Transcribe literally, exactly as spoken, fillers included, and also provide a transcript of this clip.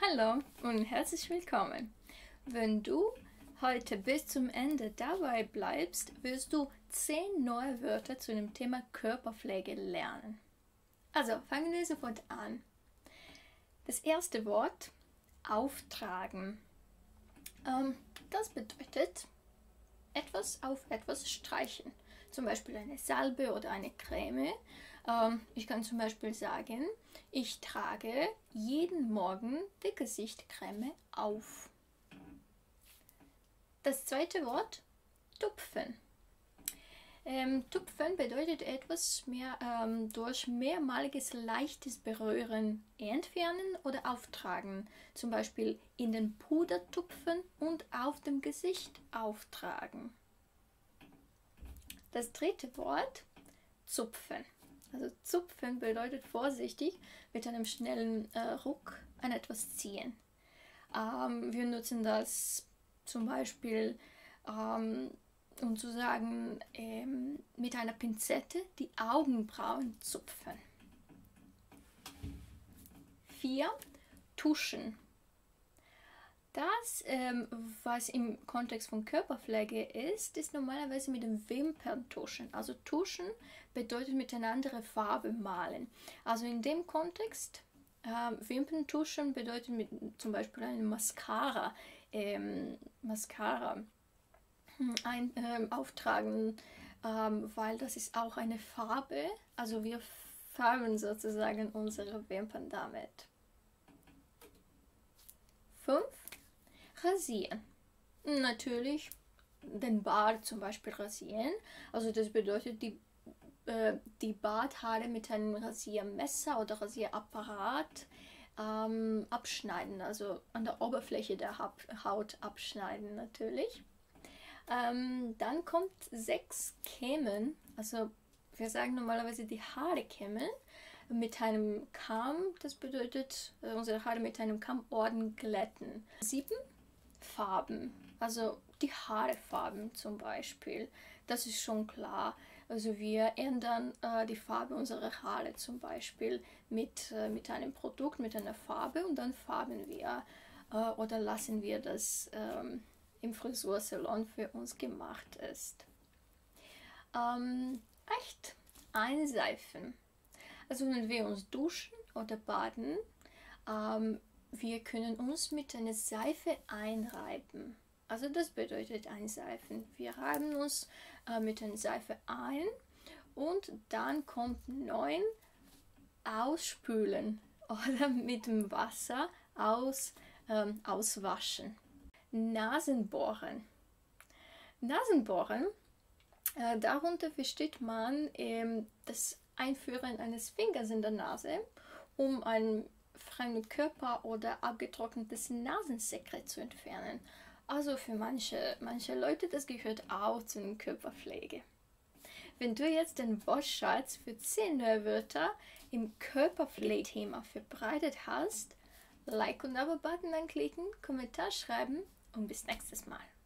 Hallo und herzlich willkommen. Wenn du heute bis zum Ende dabei bleibst, wirst du zehn neue Wörter zu dem Thema Körperpflege lernen. Also fangen wir sofort an. Das erste Wort, auftragen. Ähm, das bedeutet etwas auf etwas streichen. Zum Beispiel eine Salbe oder eine Creme. Ähm, ich kann zum Beispiel sagen, ich trage jeden Morgen die Gesichtscreme auf. Das zweite Wort, tupfen. Ähm, tupfen bedeutet etwas mehr ähm, durch mehrmaliges leichtes Berühren entfernen oder auftragen. Zum Beispiel in den Puder tupfen und auf dem Gesicht auftragen. Das dritte Wort, zupfen. Also zupfen bedeutet vorsichtig mit einem schnellen äh, Ruck an etwas ziehen. Ähm, wir nutzen das zum Beispiel, ähm, um zu sagen, ähm, mit einer Pinzette die Augenbrauen zupfen. Vier, tuschen. Das, ähm, was im Kontext von Körperpflege ist, ist normalerweise mit dem Wimperntuschen. Also tuschen bedeutet mit einer anderen Farbe malen. Also in dem Kontext, äh, Wimperntuschen bedeutet mit zum Beispiel einem Mascara, ähm, Mascara ein, ähm, auftragen, ähm, weil das ist auch eine Farbe. Also wir färben sozusagen unsere Wimpern damit. Fünf. Rasieren. Natürlich den Bart zum Beispiel rasieren. Also das bedeutet die, äh, die Barthaare mit einem Rasiermesser oder Rasierapparat ähm, abschneiden. Also an der Oberfläche der Haut abschneiden natürlich. Ähm, dann kommt sechs Kämmen. Also wir sagen normalerweise die Haare kämmen mit einem Kamm. Das bedeutet äh, unsere Haare mit einem Kamm ordentlich glätten. Sieben. Farben, also die Haarefarben zum Beispiel, das ist schon klar. Also wir ändern äh, die Farbe unserer Haare zum Beispiel mit, äh, mit einem Produkt, mit einer Farbe und dann farben wir äh, oder lassen wir das ähm, im Frisursalon für uns gemacht ist. Ähm, echt einseifen. Also wenn wir uns duschen oder baden, ähm, wir können uns mit einer Seife einreiben. Also das bedeutet einseifen. Wir reiben uns äh, mit einer Seife ein und dann kommt neun ausspülen oder mit dem Wasser aus, ähm, auswaschen. Nasenbohren. Nasenbohren, äh, darunter versteht man ähm, das Einführen eines Fingers in der Nase, um einen fremden Körper oder abgetrocknetes Nasensekret zu entfernen. Also für manche, manche Leute, das gehört auch zu der Körperpflege. Wenn du jetzt den Wortschatz für zehn neue Wörter im Körperpflege-Thema verbreitet hast, Like und Abo-Button anklicken, Kommentar schreiben und bis nächstes Mal.